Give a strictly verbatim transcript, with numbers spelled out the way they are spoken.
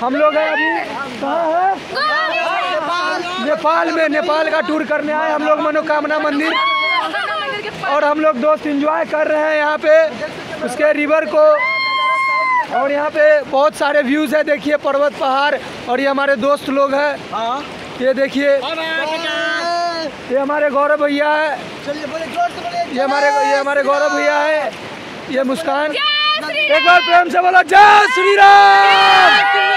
हम लोग हैं अभी कहाँ है? नेपाल में। नेपाल का टूर करने आए हम लोग मनोकामना मंदिर, और हम लोग दोस्त एंजॉय कर रहे हैं यहाँ पे उसके रिवर को। और यहाँ पे बहुत सारे व्यूज है, देखिए पर्वत पहाड़। और ये हमारे दोस्त लोग हैं, ये देखिए ये हमारे गौरव भैया है, ये हमारे ये हमारे गौरव भैया है, ये मुस्कान। एक बार प्रेम से बोलो जय श्री राम।